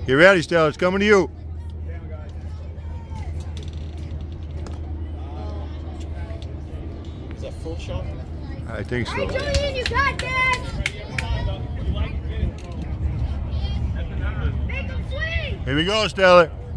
Get ready, Stella. It's coming to you. Is that full shot? I think so. Hey, Julian, you got that! Make him swing! Here we go, Stella.